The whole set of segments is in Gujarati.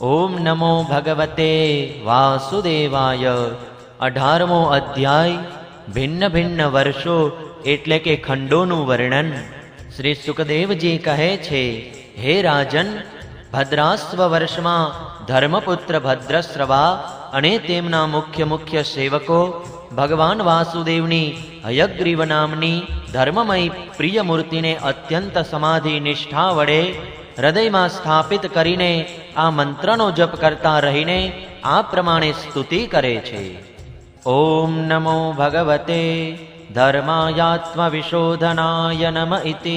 ओम नमो भगवते वासुदेवाय। 18मो अध्याय भिन्न भिन्न वर्षो एटले के खंडोनु वर्णन। श्री सुखदेवजी कहे छे, हे राजन, भद्रास्व वर्षमां धर्मपुत्र भद्रश्रवा अने तेमना मुख्य मुख्य सेवको भगवान वासुदेवनी हयग्रीव नामनी धर्ममयी प्रिय मूर्तिने अत्यंत समाधि निष्ठा वडे हृदय में स्थापित करीने आ मंत्रनो जप करता रहीने आ प्रमाणे स्तुति करे छे। ओम नमो भगवते धर्मायात्मविशोधनाय नम इति।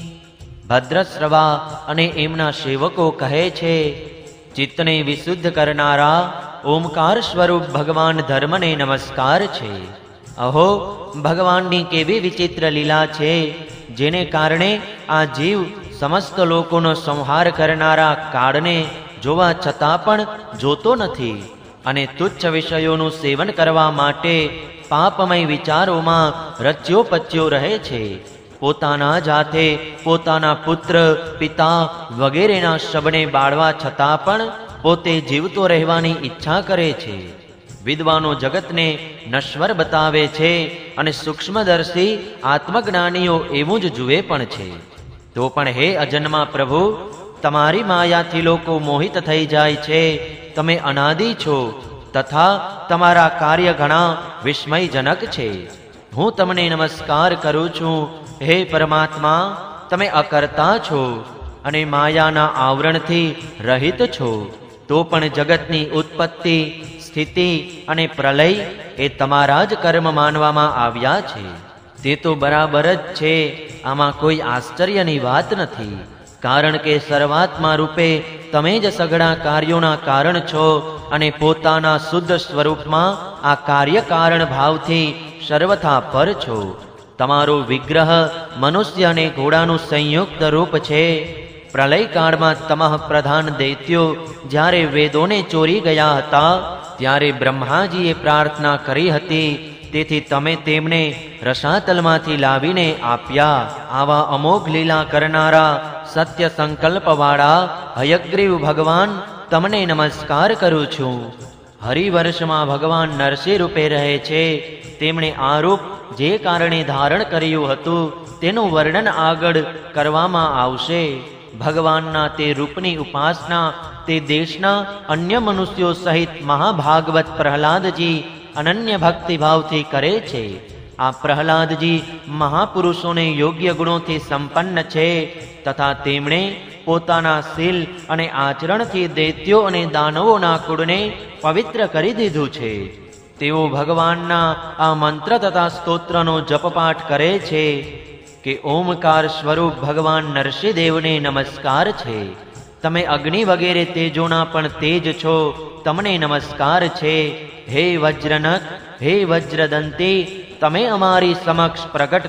भद्रश्रवा अने एमना सेवको कहे छे, चित्तने विशुद्ध करनारा ओमकार स्वरूप भगवान धर्मने नमस्कार छे। अहो, भगवाननी केवी विचित्र लीला छे, जेने कारणे आ जीव समस्त लोकोनो संहार करनारा काळने जोवा छतां पण जोतो नथी अने तुच्छ विषयोनुं सेवन करवा माटे पापमय विचारोमां रच्यो पच्यो रहे छे। पोताना जाते पोताना पुत्र पिता वगैरेना शबने बाळवा छतां पण पोते जीवतो रहेवानी इच्छा करे छे। विद्वानो जगतने नश्वर बतावे छे अने सूक्ष्मदर्शी आत्मज्ञानीओ एवुं ज जुए पण छे। तो पण हे अजन्मा प्रभु, तमारी मायाथी लोको मोहित थई जाय छे। तमे अनादि छो तथा तमारा कार्य घणा विस्मयजनक छे। हूँ तमने नमस्कार करूँ छूं। हे परमात्मा, तमे अकर्ता छो अने मायाना आवरणथी रहित छो। तो पण जगतनी उत्पत्ति स्थिति अने प्रलय ए तमारा ज कर्म मानवामां आव्या छे। ते तो बराबर ज छे, आमां कोई आश्चर्यनी वात नथी। कारण के सर्वात्मा रूपे तमे ज सगळा कार्योना कारण छो अने पोताना शुद्ध स्वरूपमां आ कार्य कारण भावथी सर्वथा पर छो। तमारो विग्रह मनुष्य अने घोड़ानुं संयुक्त रूप छे। प्रलय काळमां तमः प्रधान दैत्यो ज्यारे वेदोने चोरी गया हता त्यारे ब्रह्माजीए प्रार्थना करी हती, तेथी तमे तेमने रसातलमांथी लावीने आप्या। आवा अमोघ लीला करनारा सत्य संकल्पवाळा हयग्रीव भगवान, तमने नमस्कार करूं छूं। हरिवर्षमां भगवान नरसिंह रूपे रहे छे। तेमणे आ रूप जे कारणे धारण कर्युं हतुं तेनुं वर्णन आगळ करवामां आवशे। भगवानना ते रूपनी उपासना ते देशना अन्य मनुष्यो सहित महाभागवत प्रहलादजी अनन्य भक्ति भावथी करे छे। आ प्रहलादजी महापुरुषोने योग्य गुणोथी संपन्न छे तथा तेमणे पोताना शील अने आचरणथी दैत्यो अने दानवोना कुळने पवित्र करी दीधुं छे। तेओ भगवानना आ मंत्र तथा स्तोत्रनो जपपाठ करे छे कि ओमकार स्वरूप भगवान नरसिंहदेवने नमस्कार छे। तमे अग्नि वगैरे तेजोना पण तेज छो, तमने नमस्कार छे। हे वज्रनक, हे वज्रदंती, तमे अमारी समक्ष प्रगट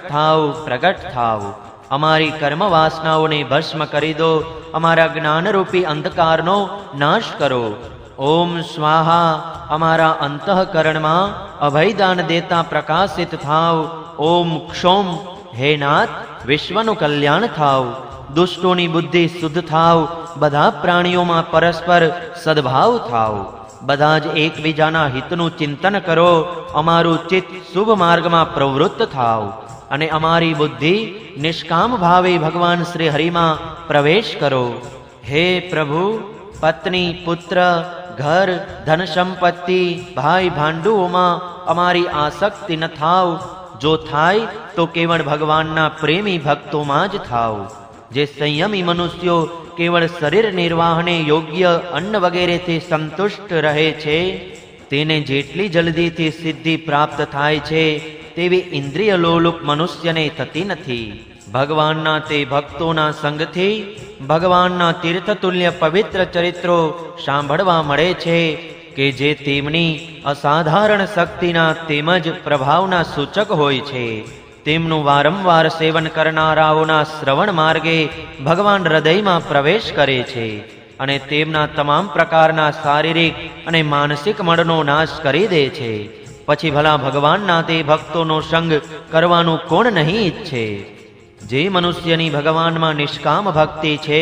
थाव। अमारी कर्म वासनाओने भस्म करी दो। अमारा ज्ञान रूपी अंधकारनो नाश करो। ओम स्वाहा, अमारा अंतःकरणमां अभयदान देता प्रकाशित थाव। ओम क्षोम, हे नाथ, विश्वनु कल्याण थाव। दुष्टोनी बुद्धि शुद्ध थाव। बधा प्राणियों परस्पर सद्भाव थाव। बधा ज एकबीजाना हितनु चिंतन करो। अमारू चित्त शुभ मार्ग में प्रवृत्त थाव अने अमारी बुद्धि निष्काम भावे भगवान श्री हरि में प्रवेश करो। हे प्रभु, पत्नी पुत्र घर धन संपत्ति भाई भांडुओं में अमारी आसक्ति न थाव। जो थाय तो केवल भगवानना प्रेमी भक्तों में ज थाव। जे संयमी मनुष्यो केवल शरीर निर्वाहने योग्य अन्न वगैरह थी संतुष्ट रहे छे, तेने जेटली जल्दी थी सिद्धि प्राप्त थाय छे तेवी इंद्रिय लोलुप मनुष्यने थती नथी। भगवानना ते भक्तोना संगथी भगवानना तीर्थतुल्य पवित्र चरित्रो सांभळवा मळे छे के जे तेमनी असाधारण शक्तिना तेमज प्रभावना सूचक होय छे। तेमनुं वारंवार सेवन करनाराओना श्रवण मार्गे भगवान हृदय में प्रवेश करे छे अने तेमना तमाम प्रकारना शारीरिक अने मानसिक मळनो नाश करी दे छे। पछी भला भगवानना ते भक्तोनो संग करवानुं कोण नहीं इच्छे। जे मनुष्यनी भगवान में निष्काम भक्ति छे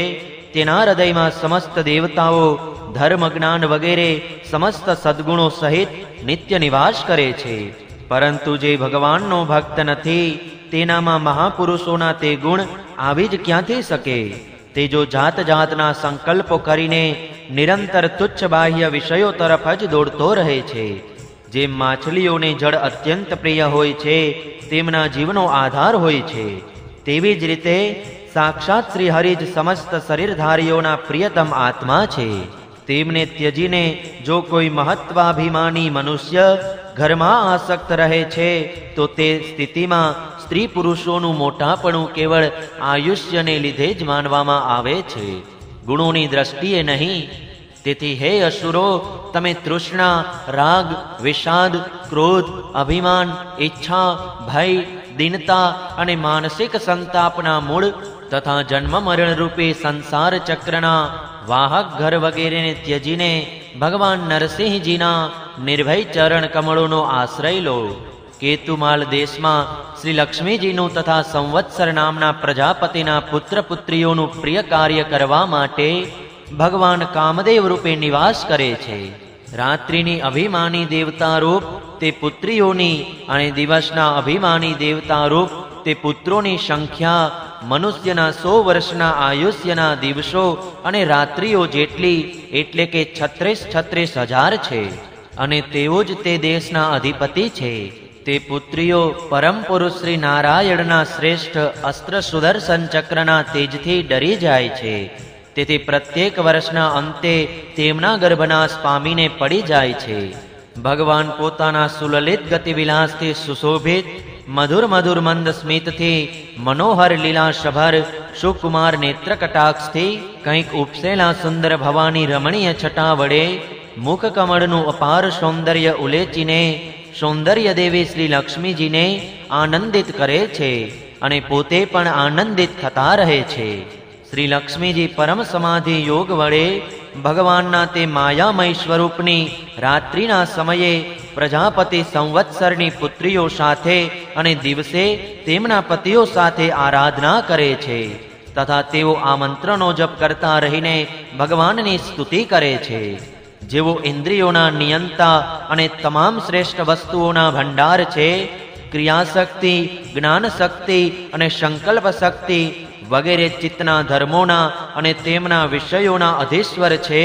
તેના હૃદયમાં સમસ્ત દેવતાઓ, ધર્મ, જ્ઞાન વગેરે સમસ્ત સદ્ગુણો સહિત નિત્ય નિવાસ કરે છે. પરંતુ જે ભગવાનનો ભક્ત નથી તેનામાં મહાપુરુષોના તે ગુણ આવી જ ક્યાંથી શકે? તે જો જાત જાતના સંકલ્પો કરીને નિરંતર તુચ્છ બાહ્ય વિષયો તરફ જ દોડતો રહે છે. જેમ માછલીઓને જળ અત્યંત પ્રિય હોય છે, તેમના જીવનો આધાર હોય છે, તેવી જ રીતે સાક્ષાત શ્રી હરિ જ સમસ્ત શરીરધારીઓના પ્રિયતમ આત્મા છે. તેમને ત્યજીને જો કોઈ મહત્વાભિમાની મનુષ્ય ઘરમાં આસક્ત રહે છે તો તે સ્થિતિમાં સ્ત્રી પુરુષોનું મોટાપણું કેવળ આયુષ્યને લીધે જ માનવામાં આવે છે, ગુણોની દ્રષ્ટિએ નહીં. તેથી હે અસુરો, તમે તૃષ્ણા, રાગ, વિષાદ, ક્રોધ, અભિમાન, ઈચ્છા, ભય, દીનતા અને માનસિક સંતાપના મૂળ તથા જન્મ મરણ રૂપી સંસાર ચક્રના વાહક ઘર વગેરેને ત્યજીને ભગવાન નરસિંહજીના નિર્ભય ચરણ કમળોનો આશ્રય લો. કેતુમાલ દેશમાં શ્રી લક્ષ્મીજીનું તથા સંવત્સર નામના પ્રજાપતિના પુત્ર પુત્રીઓનું પ્રિય કાર્ય કરવા માટે ભગવાન કામદેવ રૂપે નિવાસ કરે છે. રાત્રિની અભિમાની દેવતા રૂપ તે પુત્રીઓની અને દિવસના અભિમાની દેવતા રૂપ તે પુત્રોની સંખ્યા મનુષ્યના 100 વર્ષના આયુષ્યના દિવસો અને રાત્રિઓ જેટલી એટલે કે 36,000 છે. અને તેઓ જ તે દેશના અધિપતિ છે. તે પુત્રીઓ પરમ પુરુષ શ્રી નારાયણના શ્રેષ્ઠ અસ્ત્ર સુદર્શન ચક્રના તેજથી ડરી જાય છે. તેથી પ્રત્યેક વર્ષના અંતે તેમના ગર્ભનાશ પામીને પડી જાય છે. ભગવાન પોતાના સુલલિત ગતિવિલાસથી સુશોભિત મધુર મધુર મંદ સ્મિતથી મનોહર લીલાશભર સુકુમાર નેત્ર કટાક્ષથી કંઈક ઉપસેલા સુંદર ભવાની રમણીય છટા વડે મુખ કમળનું અપાર સૌંદર્ય ઉલેચીને સૌંદર્ય દેવી શ્રી લક્ષ્મીજીને આનંદિત કરે છે અને પોતે પણ આનંદિત થતા રહે છે. શ્રી લક્ષ્મીજી પરમ સમાધિ યોગ વડે ભગવાનના તે માયામય સ્વરૂપની રાત્રિના સમયે પ્રજાપતિ સંવત્સરની પુત્રીઓ સાથે અને દિવસે તેમના પતિઓ સાથે આરાધના કરે છે તથા તેઓ આ મંત્રનો જપ કરતા રહીને ભગવાનની સ્તુતિ કરે છે. જેઓ ઇન્દ્રિયોના નિયંતા અને તમામ શ્રેષ્ઠ વસ્તુઓના ભંડાર છે, ક્રિયાશક્તિ, જ્ઞાન શક્તિ અને સંકલ્પ શક્તિ વગેરે ચિત્તના ધર્મોના અને તેમના વિષયોના અધીશ્વર છે.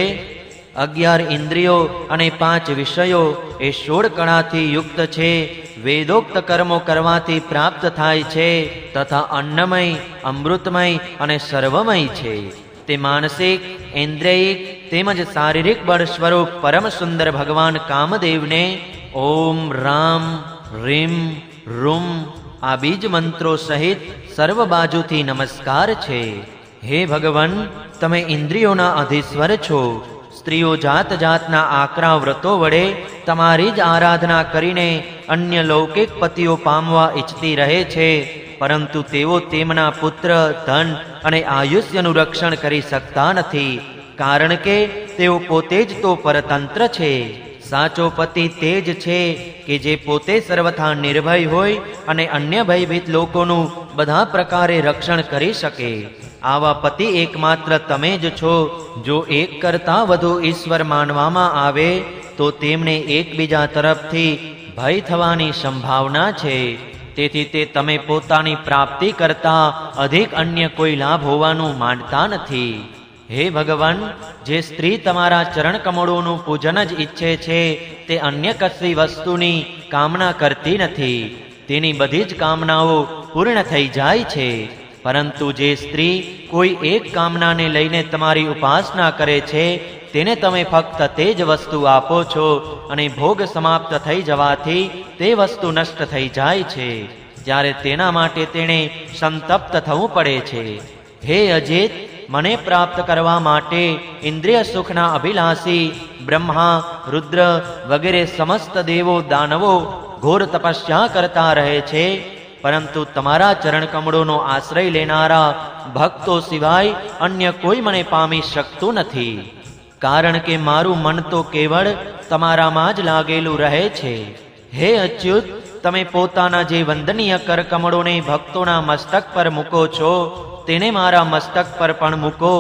11 ઇન્દ્રિયો અને 5 વિષયો એ 16 કળાથી યુક્ત છે. વેદોક્ત કર્મો કરવાથી પ્રાપ્ત થાય છે તથા અન્નમય, અમૃતમય અને સર્વમય છે. તે માનસિક, ઇન્દ્રિયિક તેમજ શારીરિક બળ સ્વરૂપ પરમ સુંદર ભગવાન કામદેવને ઓમ રામ રીમ રૂમ આ બીજ મંત્રો સહિત સર્વ બાજુથી નમસ્કાર છે. હે ભગવાન, તમે ઇન્દ્રિયોના અધીશ્વર છો. સ્ત્રીઓ જાત જાતના આકરા વ્રતો વડે તમારી જ આરાધના કરીને અન્ય લૌકિક પતિઓ પામવા ઈચ્છતી રહે છે, પરંતુ તેઓ તેમના પુત્ર, ધન અને આયુષ્યનું રક્ષણ કરી શકતા નથી, કારણ કે તેઓ પોતે જ તો પરતંત્ર છે. સાચો પતિ તે જ છે કે જે પોતે સર્વથા નિર્ભય હોય અને અન્ય ભયભીત લોકોનું બધા પ્રકારે રક્ષણ કરી શકે. આવા પતિ એકમાત્ર તમે જ છો. જો એક કરતાં વધુ ઈશ્વર માનવામાં આવે તો તેમને એકબીજા તરફથી ભય થવાની સંભાવના છે. તેથી તે તમે પોતાની પ્રાપ્તિ કરતાં અધિક અન્ય કોઈ લાભ હોવાનું માનતા નથી. હે ભગવાન, જે સ્ત્રી તમારા ચરણ કમળોનું પૂજન જ ઈચ્છે છે તે અન્ય કશી વસ્તુની કામના કરતી નથી. તેની બધી જ કામનાઓ પૂર્ણ થઈ જાય છે. પરંતુ જે સ્ત્રી કોઈ એક કામનાને લઈને તમારી ઉપાસના કરે છે તેને તમે ફક્ત તે જ વસ્તુ આપો છો અને ભોગ સમાપ્ત થઈ જવાથી તે વસ્તુ નષ્ટ થઈ જાય છે, ત્યારે તેના માટે તેણે સંતપ્ત થવું પડે છે. હે અજિત, મને પ્રાપ્ત કરવા માટે ઇન્દ્રિય સુખના અભિલાષી બ્રહ્મા, રુદ્ર વગેરે સમસ્ત દેવો દાનવો ઘોર તપસ્યા કરતા રહે છે, પરંતુ તમારા ચરણ કમળોનો આશ્રય લેનારા ભક્તો સિવાય અન્ય કોઈ મને પામી શકતું નથી, કારણ કે મારું મન તો કેવળ તમારામાં જ લાગેલું રહે છે. હે અચ્યુત, તમે પોતાના જે વંદનીય કર કમળોને ભક્તોના મસ્તક પર મૂકો છો તેને મારા મસ્તક પર પણ મૂકો,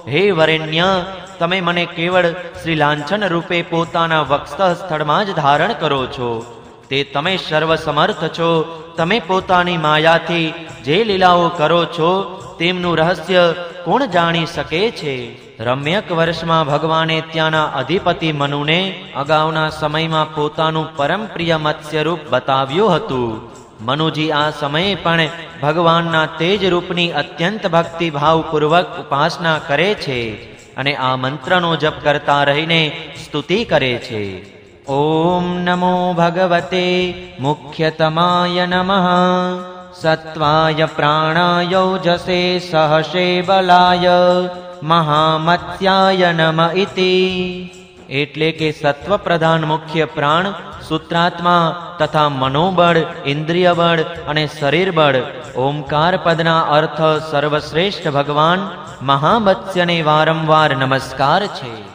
હે વરેણ્ય, તમે મને કેવળ શ્રી લાંછન રૂપે પોતાના વક્ષસ્થ સ્થળમાં જ ધારણ કરો છો. તે તમે સર્વસમર્થ છો. તમે પોતાની માયાથી જે લીલાઓ કરો છો તેમનું રહસ્ય કોણ જાણી શકે છે? રમ્યક વર્ષમાં ભગવાને ત્યાંના અધિપતિ મનુને અગાઉના સમયમાં પોતાનું પરમ પ્રિય મત્સ્યરૂપ બતાવ્યું હતું. મનુજી આ સમયે પણ ભગવાનના તેજ રૂપની અત્યંત ભક્તિભાવપૂર્વક ઉપાસના કરે છે અને આ મંત્રનો જપ કરતા રહીને સ્તુતિ કરે છે. ઓમ નમો ભગવતે મુખ્યતમાય નમઃ સત્વાય પ્રાણાય ઓજસે સહસે બલાય મહામત્યાય નમ ઇતિ. એટલે કે સત્વ પ્રધાન મુખ્ય પ્રાણ, સૂત્રાત્મા તથા મનોબળ, ઇન્દ્રિય બળ અને શરીર બળ, ઓમકાર પદના અર્થ સર્વશ્રેષ્ઠ ભગવાન મહામત્સ્યને વારંવાર નમસ્કાર છે.